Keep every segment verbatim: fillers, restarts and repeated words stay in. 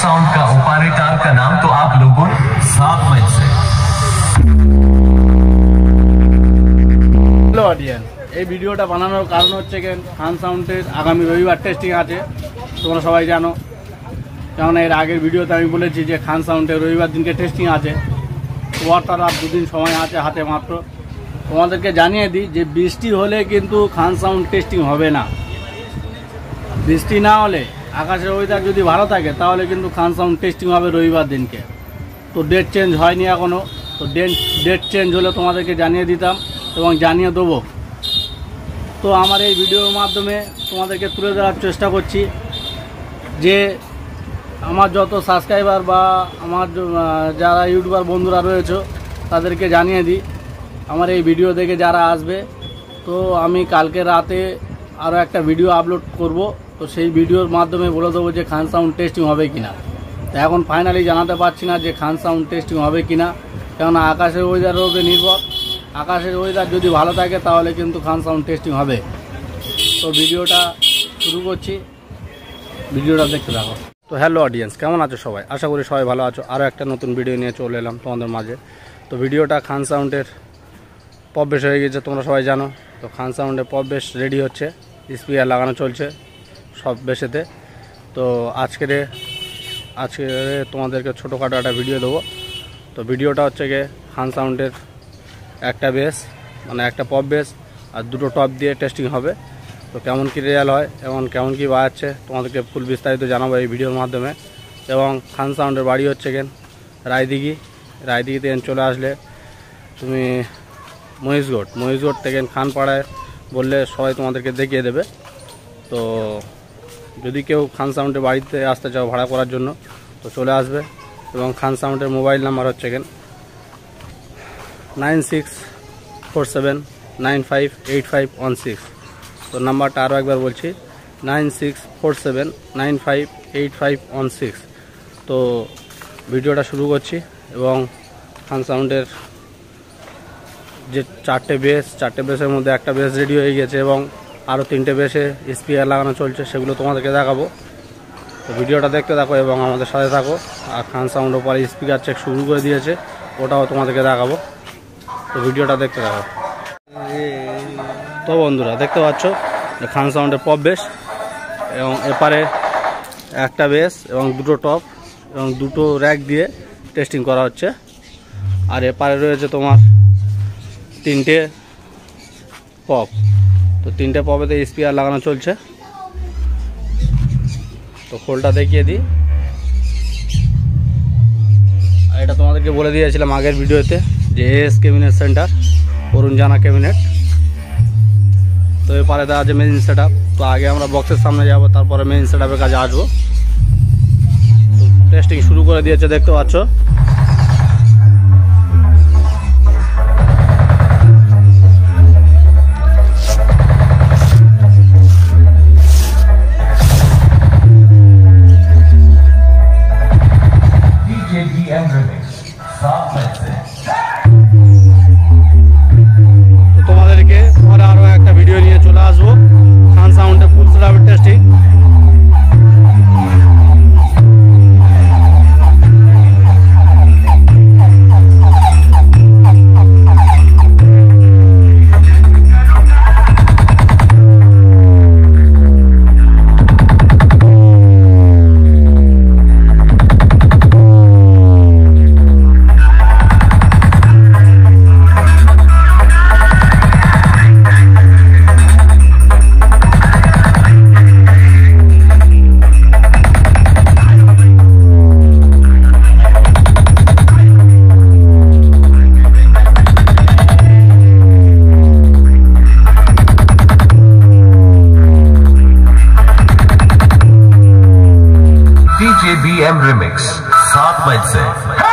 Sound का operator का नाम तो आप लोगों सात मई से। हेलो ऑडियंस, এই ভিডিওটা বানানোর কারণ হচ্ছে কেন খান সাউন্ডের আগামী রবিবার টেস্টিং আছে, তোমরা সবাই জানো। কারণ এর আগের ভিডিওতে আমি বলেছি যে খান সাউন্ডের রবিবার দিনকে টেস্টিং আছে, তো তার আর দুদিন সময় আছে হাতে মাত্র। তোমাদেরকে জানিয়ে দিই যে বৃষ্টি হলে কিন্তু খান সাউন্ড টেস্টিং হবে না। বৃষ্টি না হলে আকাশের ওয়েদার যদি ভালো থাকে তাহলে কিন্তু খান সাউন্ড টেস্টিং হবে রবিবার দিনকে। তো ডেট চেঞ্জ হয়নি এখনও, তো ডেট ডেট চেঞ্জ হলে তোমাদেরকে জানিয়ে দিতাম এবং জানিয়ে দেবো। তো আমার এই ভিডিওর মাধ্যমে তোমাদেরকে তুলে ধরার চেষ্টা করছি যে আমার যত সাবস্ক্রাইবার বা আমার যারা ইউটিউবার বন্ধুরা রয়েছে তাদেরকে জানিয়ে দিই, আমার এই ভিডিও দেখে যারা আসবে, তো আমি কালকে রাতে আরও একটা ভিডিও আপলোড করব। তো সেই ভিডিওর মাধ্যমে বলে দেবো যে খান সাউন্ড টেস্টিং হবে কিনা। তো এখন ফাইনালি জানাতে পারছি না যে খান সাউন্ড টেস্টিং হবে কিনা, কেননা আকাশের ওয়েদারের উপরে নির্ভর। আকাশের ওয়েদার যদি ভালো থাকে তাহলে কিন্তু খান সাউন্ড টেস্টিং হবে। তো ভিডিওটা শুরু করছি, ভিডিওটা দেখতে থাকো। তো হ্যালো অডিয়েন্স, কেমন আছো সবাই? আশা করি সবাই ভালো আছো। আরও একটা নতুন ভিডিও নিয়ে চলে এলাম তোমাদের মাঝে। তো ভিডিওটা খান সাউন্ডের পপ বেশ হয়ে গেছে, তোমরা সবাই জানো। তো খান সাউন্ডের পপ বেশ রেডি হচ্ছে, স্পিকার লাগানো চলছে সব বেশেতে। তো আজকের আজকে তোমাদেরকে ছোটোখাটো একটা ভিডিও দেবো। তো ভিডিওটা হচ্ছে গিয়ে খান সাউন্ডের একটা বেস মানে একটা পপ বেস আর দুটো টপ দিয়ে টেস্টিং হবে। তো কেমন কী রেজাল্ট হয় এবং কেমন কী বাজাচ্ছে তোমাদেরকে ফুল বিস্তারিত জানাবো এই ভিডিওর মাধ্যমে। এবং খান সাউন্ডের বাড়ি হচ্ছে কেন রায়দিঘি, রায়দিঘিতে চলে আসলে তুমি মহিষগড় মহিষগড় থেকে খানপাড়ায় বললে সবাই তোমাদেরকে দেখিয়ে দেবে। তো যদি কেউ খান সাউন্ডের বাড়িতে আসতে চাও ভাড়া করার জন্য তো চলে আসবে। এবং খান সাউন্ডের মোবাইল নাম্বার হচ্ছে কেন nine six four seven nine five eight five one six. তো নাম্বারটা আরও একবার বলছি, nine six four seven nine five eight five one six. তো ভিডিওটা শুরু করছি। এবং খান সাউন্ডের যে চারটে বেস চারটে বেসের মধ্যে একটা বেস রেডি হয়ে গেছে এবং আরও তিনটে বেসে স্পিকার লাগানো চলছে, সেগুলো তোমাদেরকে দেখাবো। তো ভিডিওটা দেখতে থাকো এবং আমাদের সাথে থাকো। আর খান সাউন্ড ওপরে স্পিকার চেক শুরু করে দিয়েছে, ওটাও তোমাদেরকে দেখাবো। তো ভিডিওটা দেখতে থাকো। তো বন্ধুরা দেখতে পাচ্ছ খান সাউন্ডের পপ বেস এবং এপারে একটা বেস এবং দুটো টপ এবং দুটো র্যাক দিয়ে টেস্টিং করা হচ্ছে। আর এপারে রয়েছে তোমার তিনটে পপ। তো তিনটে পপেতে স্পিকার লাগানো চলছে। তো খোলটা দেখিয়ে দিই। আর এটা তোমাদেরকে বলে দিয়েছিলাম আগের ভিডিওতে যে এস ক্যাবিনেট সেন্টার, অরুণ জানা ক্যাবিনেট। তো এপারে দেওয়া আছে মেইন সেট আপ। তো আগে আমরা বক্সের সামনে যাব, তারপরে মেইন সেট আপের কাজে আসবো। তো টেস্টিং শুরু করে দিয়েছে দেখতে পাচ্ছ। তোমাদেরকে পরে আরো একটা ভিডিও নিয়ে চলে আসবো খান সাউন্ডের ফুল সেটআপের testing. DJ B M remix सात मई से।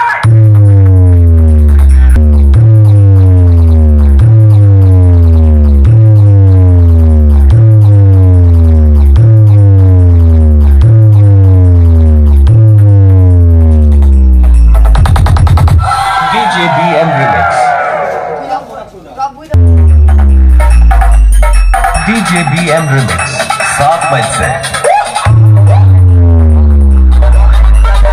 DJ B M remix DJ B M remix सात मई से।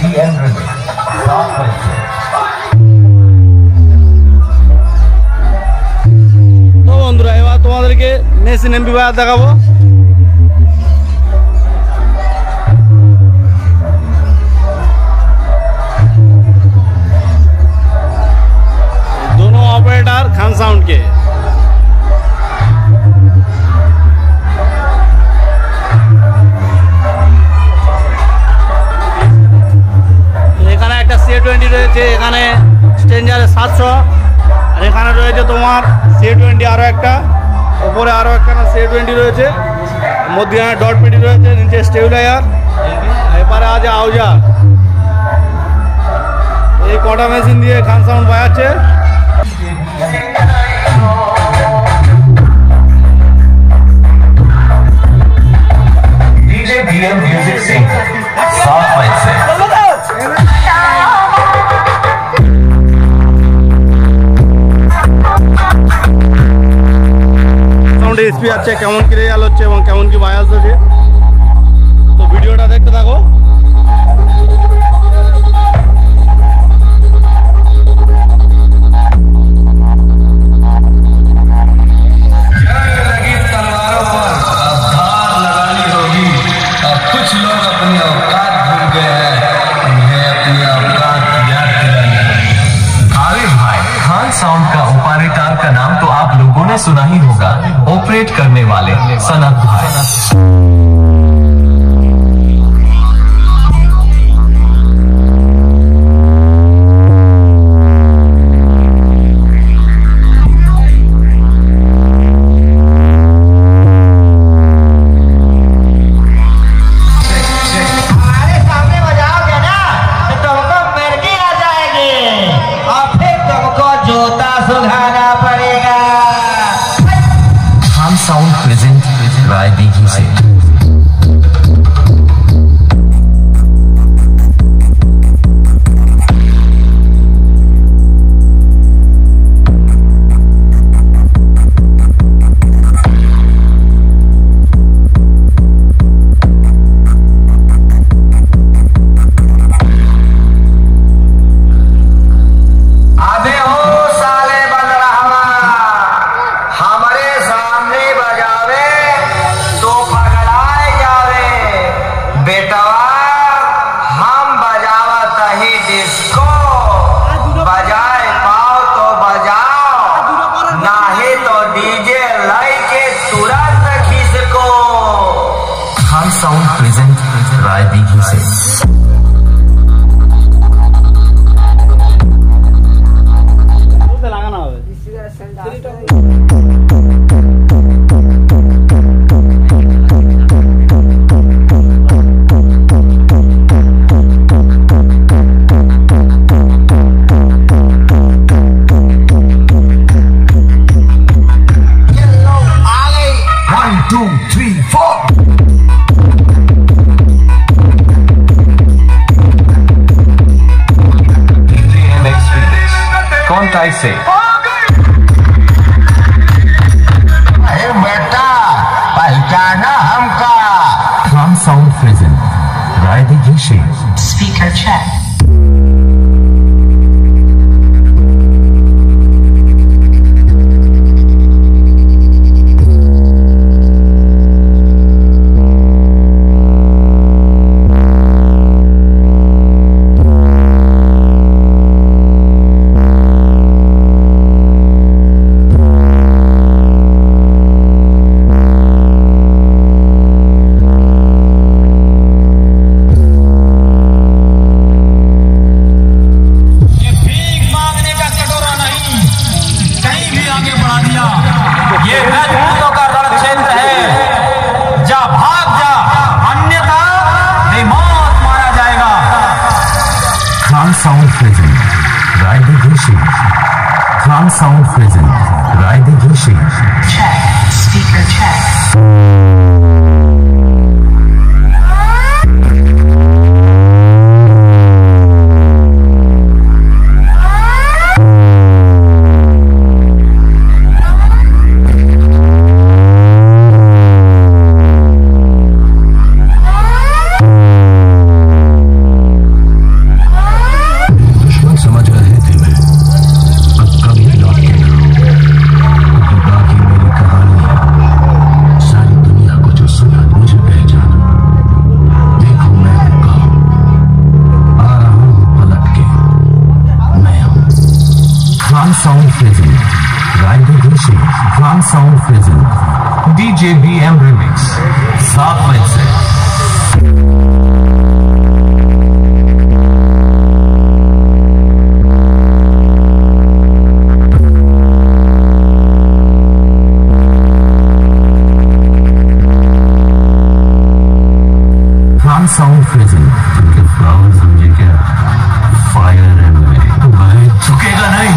बी एम रिमिक्स सात मई से। তো বন্ধুরা এবার তোমাদেরকে মেশিন এমপ্লিফায়ার দেখাবো। दोनों ऑपरेटर खान साउंड के। এখানে একটা সি টোয়েন্টি রয়েছে, এখানে স্ট্রেঞ্জার সাতশো, আর এখানে রয়েছে তোমার সি টোয়েন্টি আরও একটা, ওপরে আরও একটা সি টোয়েন্টি রয়েছে, মধ্যখানে ডট পেটি রয়েছে, নিচে স্টেবিলাইজার, এপারে আছে আউজা। এই কটা মেশিন দিয়ে খান সাউন্ড বাজাচ্ছে। DJ B M music Singh सात मई से। সাউন্ডের স্পিড আছে, কেমন কি রেজাল্ট হচ্ছে এবং কেমন কি বায়াস হচ্ছে, তো ভিডিওটা দেখতে থাকো। साउंड का ऑपरेटर का नाम तो आप लोगों ने सुना ही होगा, ऑपरेट करने वाले सनत भाई। साउंड प्रेजेंट राय दीघी से। साउंड प्रेजेंट राय दीघी से। লাগানো হবে। One, two, three, four. कौन से अरे बेटा पहचाना हमका। खान साउंड प्रेजेंट राय दीघी से। Speaker check. Sound present Rai Dighi से। खान साउंड प्रेजेंट राय दीघी से। Check. Speaker check. Sound Prison. Ride the Gucci. Khan Sound Prison. D J B M Remix. सात मई से Sound Prison. उनके फ्लावर्स मुझे क्या फायर है भाई, झुकेगा नहीं।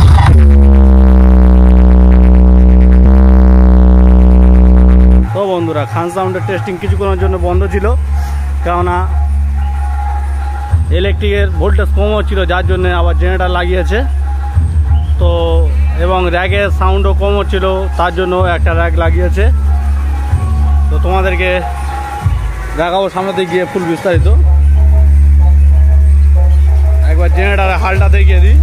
তো বন্ধুরা খান সাউন্ডের টেস্টিং কিছুক্ষণের জন্য বন্ধ ছিল, কেননা ইলেকট্রিকের ভোল্টেজ কম হচ্ছিল, যার জন্য আবার জেনারেটর লাগিয়েছে। তো এবং র্যাগের সাউন্ডও কম হচ্ছিল, তার জন্য একটা র্যাগ লাগিয়েছে। তো তোমাদেরকে দেখাবো সামনে গিয়ে ফুল বিস্তারিত। একবার জেনারেটারের হালটা দেখিয়ে দিই।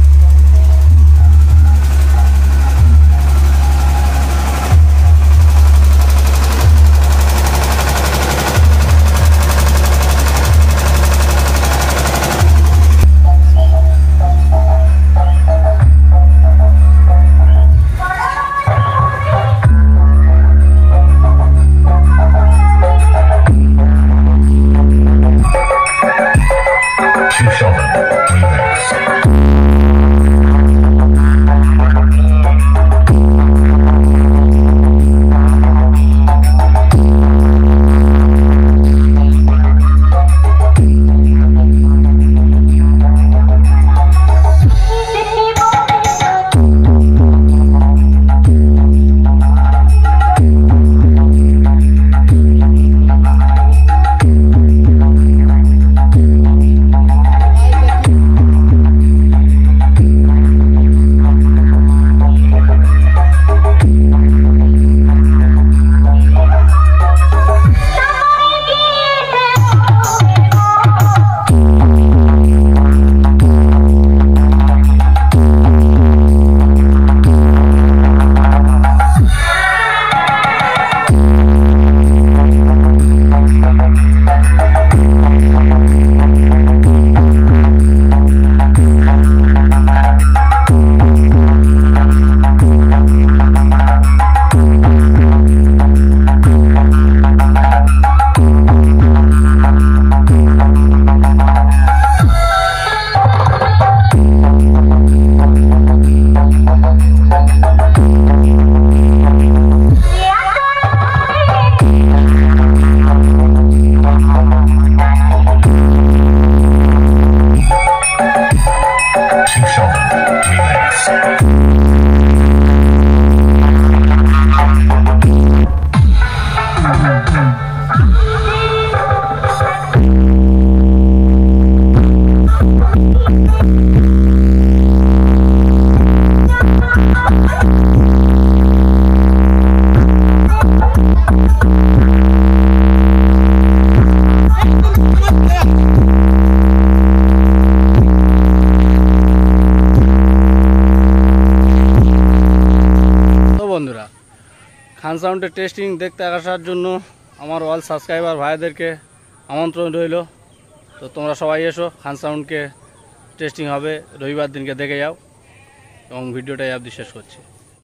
খান সাউন্ডের টেস্টিং দেখতে আসার জন্য আমার অল সাবস্ক্রাইবার ভাইদেরকে আমন্ত্রণ রইল। তো তোমরা সবাই এসো, খান সাউন্ডকে টেস্টিং হবে রবিবার দিনকে দেখে যাও, এবং ভিডিওটাই অবধি শেষ করছি।